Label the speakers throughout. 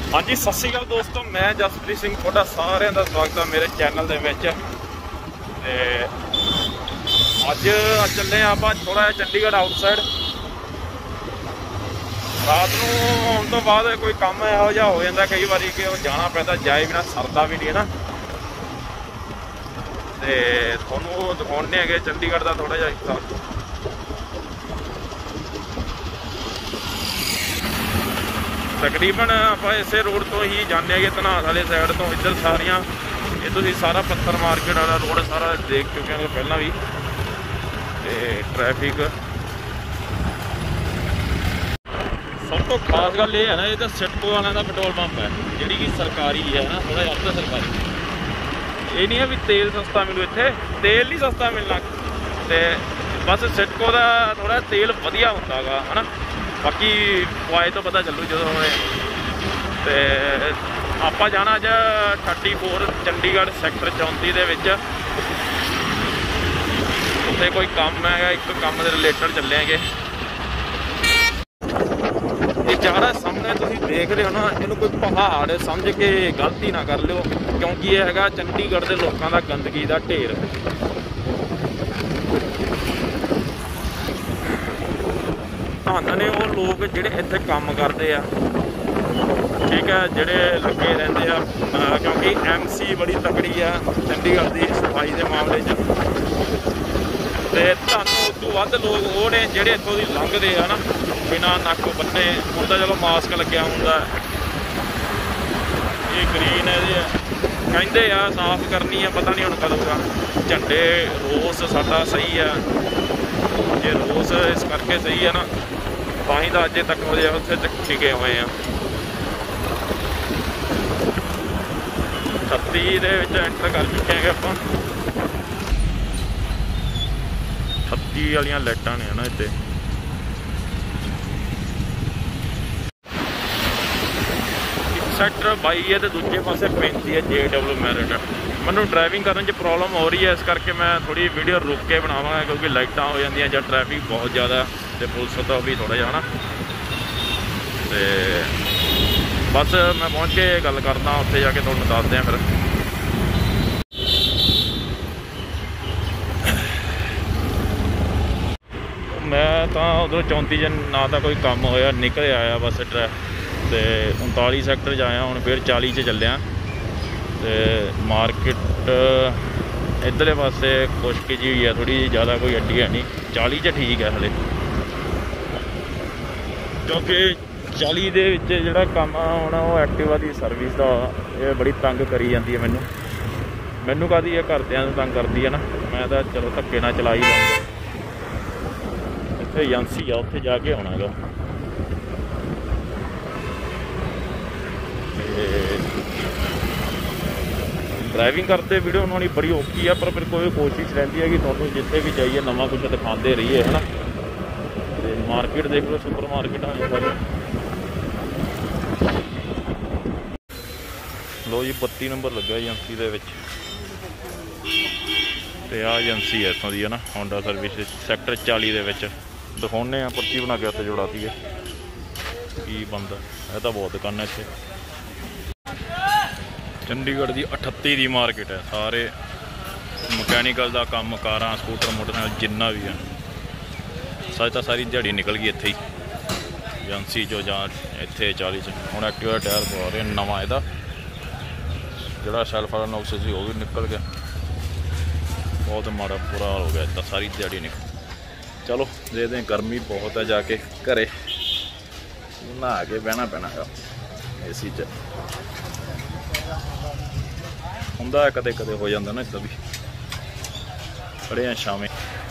Speaker 1: हाँ जी, सत श्री अकाल दोस्तों, मैं जसप्रीत सिंह थोड़ा सारिਆਂ ਦਾ स्वागत है मेरे चैनल ਦੇ ਵਿੱਚ। ਅੱਜ ਚੱਲੇ ਆਪਾਂ थोड़ा ਜਿਹਾ चंडीगढ़ आउटसाइड। रात ਨੂੰ ਆਉਣ ਤੋਂ ਬਾਅਦ ਕੋਈ ਕੰਮ ਇਹੋ ਜਿਹਾ ਹੋ ਜਾਂਦਾ ਕਈ ਵਾਰੀ ਕਿ ਉਹ ਜਾਣਾ ਪੈਂਦਾ, ਜਾਏ ਬਿਨਾ ਸਰਦਾ ਵੀ ਨਹੀਂ ਹੈ ਨਾ। ਤੇ ਤੁਹਾਨੂੰ ਦਿਖਾਉਣੇ ਹੈਗੇ ਚੰਡੀਗੜ੍ਹ ਦਾ ਥੋੜਾ ਜਿਹਾ ਹਿੱਸਾ। तकरीबन आप इस रोड तो ही जाने धनास वाले साइड तो इधर सारिया ये तो सारा पत्थर मार्केट वाला रोड सारा देख चुके हैं पहला भी। ट्रैफिक सब तो खास गल ये है ना, ये तो सिडको वालों का पेट्रोल पंप है जी कि सरकारी है ना, थोड़ा अर्ध सरकारी। ये नहीं है भी तेल सस्ता मिलू, इतने तेल नहीं सस्ता मिलना, तो बस सिडको का थोड़ा तेल वधिया होता है ना। बाकी वाए तो पता चलू जो आप जाना अज 34 चंडीगढ़ सैक्टर 34 के उत्थे कोई काम है, एक काम के रिलेटेड चले गए। ये चारा सामने तुम देख रहे हो ना, इन्हों कोई पहाड़ समझ के गलती ना कर लो, क्योंकि यह है चंडीगढ़ के लोगों का गंदगी का ढेर। धन ने वो लोग जोड़े इतने काम करते हैं, ठीक है, जोड़े लगे रहते हैं, क्योंकि MC बड़ी तकड़ी है चंडीगढ़ की सफाई के मामले धन उस तो वध लोग वो ने जोड़े इतों की लंघते हैं ना बिना नक बन्ने। हम तो चलो मास्क लग्या होंगे, ये ग्रीन है कहते हैं साफ करनी है, पता नहीं हम कदों का। झंडे रोस साडा सही है, ये रोस इस करके सही है ना, ਤਾਂ ਹੀ ਤਾਂ अजे तक उत्थे टिके हुए हैं। 36 ਦੇ ਵਿੱਚ एंटर कर चुके हैं ਆਪਾਂ। 36 ਵਾਲੀਆਂ ਲਾਈਟਾਂ ਨੇ ਨਾ ਇੱਥੇ। ਸੈਕਟਰ 22 है तो दूजे पासे 35 है JW मैरिट। मैं ड्राइविंग करने च प्रॉब्लम हो रही है, इस करके मैं थोड़ी वीडियो रुक के बनावांगा, क्योंकि लाइटां हो जांदियां जब ट्रैफिक बहुत ज़्यादा तो पुलिस तो भी थोड़ा जिहा ना। तो बस मैं पहुँच के गल करदा, उत्थे जाके तुहानूं दसदे हैं फिर। मैं तो उधर 34 ना तो कोई काम होया, निकल आया बस तो 39 सैक्टर च आया, हूँ फिर 40 च चलिया। तो मार्केट इधरले पासे खुश्क जी है, थोड़ी ज़्यादा कोई अड्डी है नहीं। 40 च ठीक है हले, क्योंकि 40 दे विच जिहड़ा काम होना वो एक्टिवा की सर्विस का, ये बड़ी तंग करी जाती है मैनू काहदी है, घरदियां नूं तंग करती है ना। मैं तो चलो धक्के ना चला ही लूँगा, इत्थे एजेंसी आ उत्थे जाके आना गा। ड्राइविंग करते वीडियो बनानी बड़ी औखी है, पर फिर कोई कोशिश रहती है कि तुहानूं जिथे भी जाइए नवा कुछ दिखाते रहिए, है ना। मार्केट देख लो, सुपर मार्केट आ लो जी। 32 नंबर लगा एजेंसी के एजेंसी है इतों की, है ना, होंडा सर्विस सैक्टर 40 के दिखाने पर्ची बना के उत्ते जुड़ाती है की बनता। यह तो बहुत दुकान है इतने। चंडीगढ़ की 38 की मार्केट है, सारे मकैनिकल का काम, कारां स्कूटर मोटरसाइकिल जिन्ना भी है, सारी तो सारी दिहाड़ी निकल गई इत्थे ही एजेंसी जो जां इत्थे 40 च। हुण एक्टिवा टायर पवा रहे नवा, इहदा जिहड़ा सैल्फ वाला नुक्स सी वो भी निकल गया। बहुत माड़ा बुरा हाल हो गया, इतना सारी दिहाड़ी निकल। चलो देखते हैं, गर्मी बहुत है, जाके घरे नहा के बहना पैना है AC च। हुंदा कदे कदे हो जाता ना, इदा भी खड़े हैं शामें।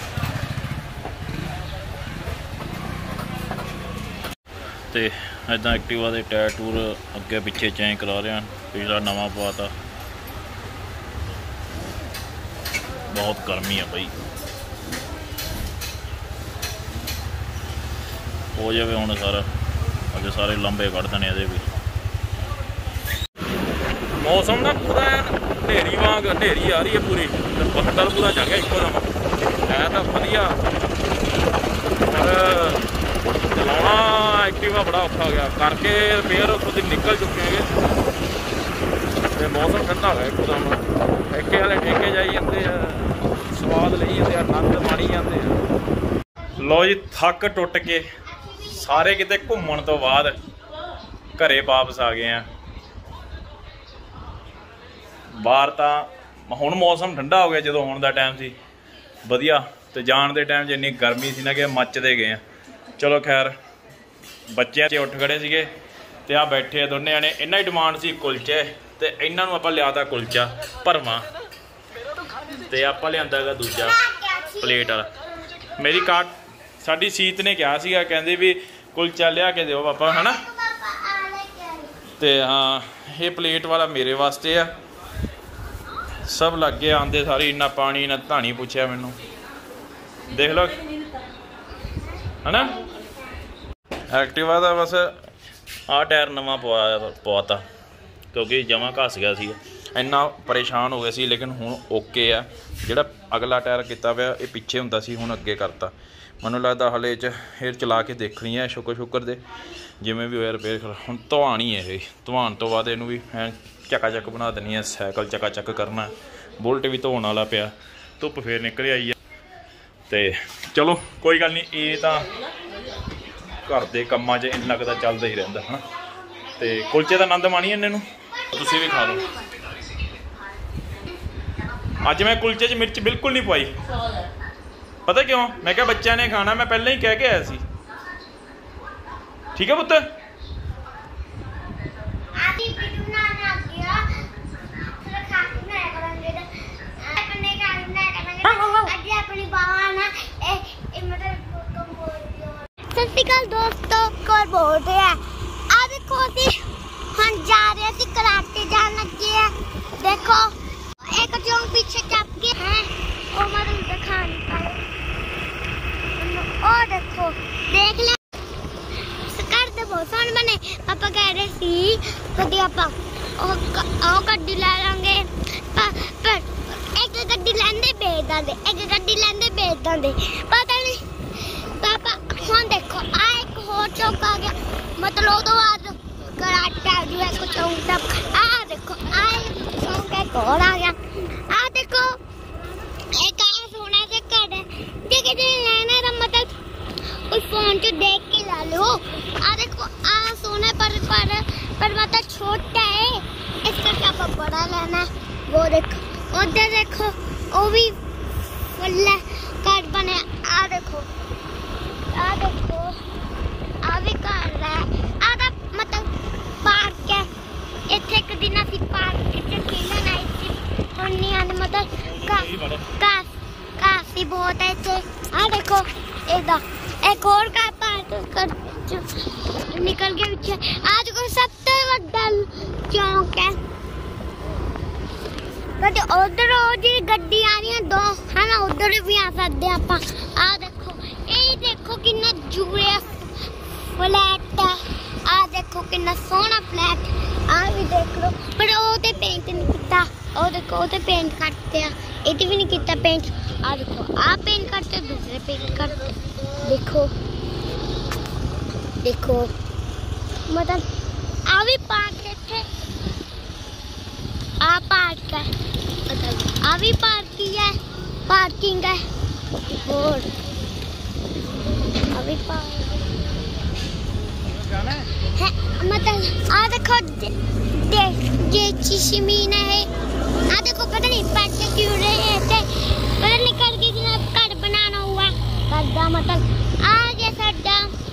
Speaker 1: तो इदा एक्टिवा के टायर टूर अगे पिछे चेंज करा रहे हैं, पिछला नवा पवाता। बहुत गर्मी है भाई, हो जाए हूँ सारा अगे सारे लंबे कढ़ देने ये भी। मौसम ना पूरा हनेरी वांग हनेरी आ रही है पूरी, बदल पूरा जगह इको दम है तो वधिया, पर चलाना एक्टिवा बड़ा औखा हो गया करके रिपेयर उतों की निकल चुके हैं। मौसम ठंडा है एकदम, ठेके वाले ठेके जाई जाते हैं, स्वाद लई जाते, आनंद माणी जाते हैं। लो जी थक टुट के सारे किते घूमण तो बाद घरे वापस आ गए हैं। बाहर तो हुण मौसम ठंडा हो गया, जो आने का टाइम सी वधिया, तो जान के टाइम इन्नी गर्मी सी ना कि मचते गए हैं। चलो खैर बच्चे उठ खड़े सीगे ते आ बैठे दोने जने, इन्हां दी डिमांड सी कुलचे, ते इन्हां नूं आपां लियाता कुलचा भरवां, ते आपां लिआंदा गा दूजा प्लेट वाला। मेरी काट साडी सीत ने कहा सीगा, कहंदे भी कुलचा लिया के दिओ पापा, है ना। ते हाँ ये प्लेट वाला मेरे वास्ते आ। सब लग गए आंदे सारे, इन्ना पानी ना धानी पूछया मैनू, देख लो है ना। एक्टिवा का बस आ टायर नवा पवाता क्योंकि जमा घस गया सी, इन्ना परेशान हो गया सी, लेकिन हुण ओके आ। जिहड़ा अगला टायर किता पिया ये पिछे हुंदा सी, हुण अगे करता। मैनूं लगदा हले फिर चला के देखनी है शुकर दे जिवें भी होया रिपेयर कर। हुण धुआनी है ये, धुआन तो बाद इनू भी चकाचक बना देनी है, साइकिल चकाचक करना। बुलट भी धोने वाला पिया, धुप फिर निकल आई है। तो चलो कोई गल नहीं, ये तो घर के कामां च इन्ना क चलदा ही रहिंदा है ना। तो कुलचे का आनंद माणिए इन्हें, तुसीं भी खा लो। अज मैं कुलचे च मिर्च बिल्कुल नहीं पवाई, पता क्यों? मैं क्या बच्चों ने खाना, मैं पहले ही कह के आया सी। ठीक है पुत्त,
Speaker 2: दोस्तों को बोल रहे हैं आ देखो हम जा रहे थे कराटे जान लगे हैं। देखो एक जो पीछे चप के हैं वो मतलब खा नहीं पाए। और देखो देख ले कर दे बहुत सोहने बने। पापा कह रहे सी कदी आपा ओ गड्डी ले लेंगे, पर एक गड्डी लेंदे बेच दे, एक गड्डी लेंदे बेच दे, पता नहीं पापा। हाँ देखो आ एक होर चौक आ गया, मतलब वो तो बाद कराटा जो है कुछ तब आ देखो आ चौक एक और आ गया। आ देखो एक आ सोना से कर देखे जो लेना है मतलब उस फोन से देख के ला लो। आ देखो आ सोना पर मतलब छोटा है, इसका क्या बड़ा लेना। वो देखो उधर देखो वो भी फुल कार्ड बने। आ देखो आ भी कर रहा है। आधा मतलब पार्क है इतने एक दिन असी पार्क खेलन आई थी, मतलब काफी बहुत है इतने। आ देखो एक और का पार्क कर निकल के पीछे। आज को सबसे बड़ा चौक है, उधर गड्डी आ रही है दो है ना, उधर भी आ सकते आप। आ देखो ये देखो कितना जुड़े फ्लैट है। आ देखो कितना सोहना फ्लैट। आ भी देख लो, पर वो तो पेंट नहीं किया। ओ देखो वो तो पेंट करते हैं, ये भी नहीं किया पेंट। आ देखो आ पेंट करते दूसरे पेंट करते। देखो मतलब आ भी पार्क है, आ पार्क है मतलब आ भी पार्किंग है और अभी है मतलब। आ देखो जमीन है। आ देखो पता नहीं पैसे क्यों रहे थे, पता नहीं करके घर बनाना हुआ करदा मतलब आ गया साडा।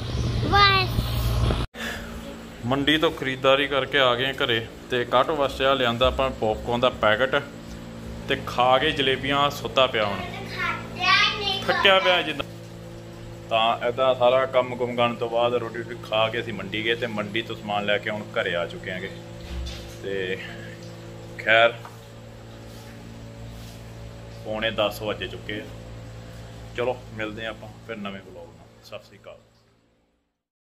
Speaker 1: मंडी तो खरीदारी करके आ गए घरे, तो काटो वास्ते आ लिया आप पॉपकॉर्न का पैकेट, तो खा के जलेबियां सुता पिया हूँ खट्टिया पिया जिदा। तो इदा सारा काम कुम करने तो बाद रोटी खा के असीं मंडी गए, तो मंडी तो समान लैके हुण घरे आ चुके हैं। तो खैर 9:45 बज चुके हैं। चलो मिलते हैं आप फिर नवे ब्लॉग। सत श्री अकाल।